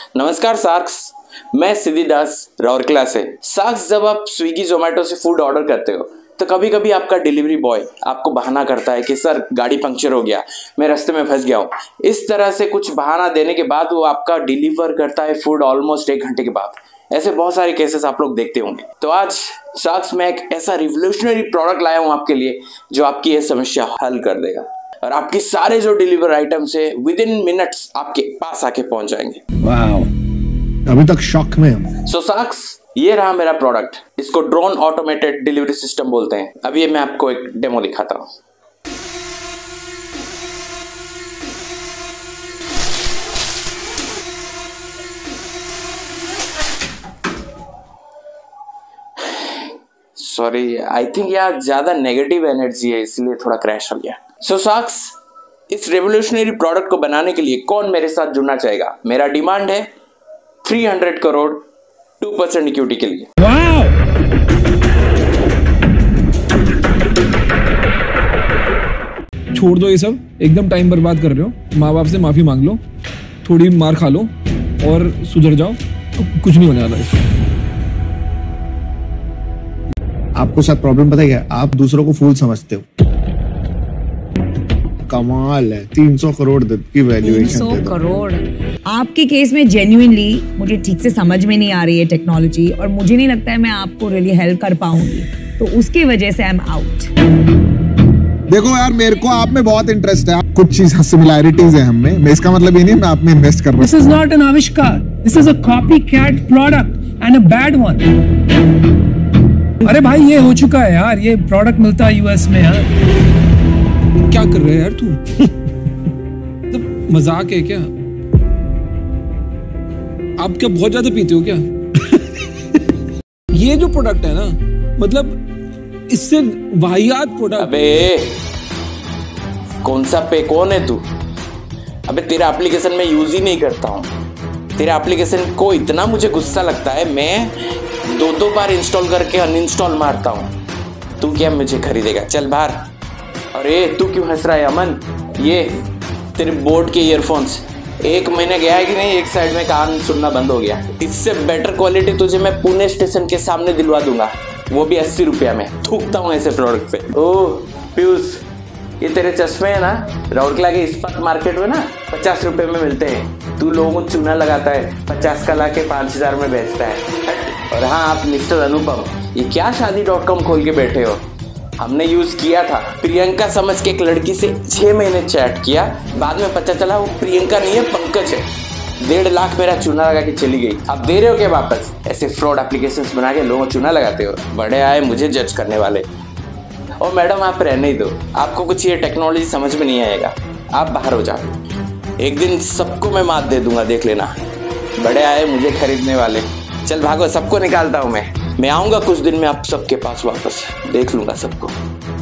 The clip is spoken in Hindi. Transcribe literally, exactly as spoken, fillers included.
नमस्कार सार्क्स, मैं सिद्धिदास राउरकेला से। सार्क्स, जब आप स्विगी जोमेटो से फूड ऑर्डर करते हो तो कभी कभी आपका डिलीवरी बॉय आपको बहाना करता है कि सर गाड़ी पंक्चर हो गया, मैं रास्ते में फंस गया हूँ। इस तरह से कुछ बहाना देने के बाद वो आपका डिलीवर करता है फूड ऑलमोस्ट एक घंटे के बाद। ऐसे बहुत सारे केसेस आप लोग देखते होंगे। तो आज सार्क्स में एक ऐसा रिवोल्यूशनरी प्रोडक्ट लाया हूँ आपके लिए जो आपकी ये समस्या हल कर देगा और आपके सारे जो डिलीवर आइटम्स है विद इन मिनट्स आपके पास आके पहुंच जाएंगे। वाओ, अभी तक शॉक में हूं। सो सार्क्स, ये रहा मेरा प्रोडक्ट। इसको ड्रोन ऑटोमेटेड डिलीवरी सिस्टम बोलते हैं। अब ये मैं आपको एक डेमो दिखाता हूँ। सॉरी, आई थिंक यार ज्यादा नेगेटिव एनर्जी है इसलिए थोड़ा क्रैश हो गया। सो सार्क्स, इस रेवोल्यूशनरी प्रोडक्ट को बनाने के लिए कौन मेरे साथ जुड़ना चाहेगा? मेरा डिमांड है तीन सौ करोड़ टू परसेंट इक्विटी के लिए। वाओ! छोड़ दो ये सब, एकदम टाइम बर्बाद कर रहे हो। माँ बाप से माफी मांग लो, थोड़ी मार खा लो और सुधर जाओ, तो कुछ नहीं होने वाला इससे। आपको साथ प्रॉब्लम पता है क्या? आप दूसरों को फूल समझते हो। कमाल है, तीन सौ करोड़ की वैल्यूएशन। तीन सौ करोड़ आपके केस में जेन्युइनली मुझे ठीक से समझ में नहीं आ रही है टेक्नोलॉजी, और मुझे नहीं लगता है मैं आपको रियली हेल्प कर पाऊंगी, तो उसकी वजह से आई एम आउट। देखो यार, मेरे को आप में बहुत इंटरेस्ट है, कुछ चीज सिमिलैरिटीज है हम में। मैं इसका मतलब ये नहीं मैं आप में इन्वेस्ट कर रहा हूं। दिस इज नॉट एन आविष्कार, this is a copycat product and a bad one. अरे भाई, ये हो चुका है यार, ये प्रोडक्ट मिलता है यूएस में यार। क्या कर रहे है यार तू? मतलब मजाक है क्या? आप क्या बहुत ज्यादा पीते हो क्या? ये जो प्रोडक्ट है ना, मतलब इससे वाहियात प्रोडक्ट। अबे कौन सा पे कौन है तू? अबे तेरा एप्लीकेशन में यूज ही नहीं करता हूँ। तेरा एप्लीकेशन को इतना मुझे गुस्सा लगता है, मैं दो दो बार इंस्टॉल करके अनइंस्टॉल मारता हूँ। तू क्या मुझे खरीदेगा? चल बाहर। अरे तू क्यों हंस रहा है अमन? ये तेरे बोर्ड के ईयरफोन्स एक महीने गया है कि नहीं, एक साइड में कान सुनना बंद हो गया। इससे बेटर क्वालिटी तुझे मैं पुणे स्टेशन के सामने दिलवा दूंगा, वो भी अस्सी रुपया में। थूकता हूँ ऐसे प्रोडक्ट पे। ओह पीयूष, ये तेरे चश्मे है ना, राउरकेला के इस्पात मार्केट में ना पचास रुपए में मिलते हैं। तू लोगों को चूना लगाता है, पचास का ला के पाँच हजार में बेचता है। और हाँ, आप मिस्टर अनुपम, ये क्या शादी डॉट कॉम खोल के बैठे हो? हमने यूज किया था, प्रियंका समझ के एक लड़की से छह महीने चैट किया, बाद में पता चला वो प्रियंका नहीं है, पंकज है। डेढ़ लाख मेरा चूना लगा के चली गई। अब दे रहे हो क्या वापस? ऐसे फ्रॉड एप्लीकेशंस बना के लोगों को चूना लगाते हो। बड़े आए मुझे जज करने वाले। और मैडम आप रहने ही दो, आपको कुछ ये टेक्नोलॉजी समझ में नहीं आएगा, आप बाहर हो जाओ। एक दिन सबको मैं मात दे दूंगा, देख लेना। बड़े आए मुझे खरीदने वाले। चल भागो, सबको निकालता हूँ मैं मैं आऊंगा कुछ दिन में आप सबके पास वापस, देख लूंगा सबको।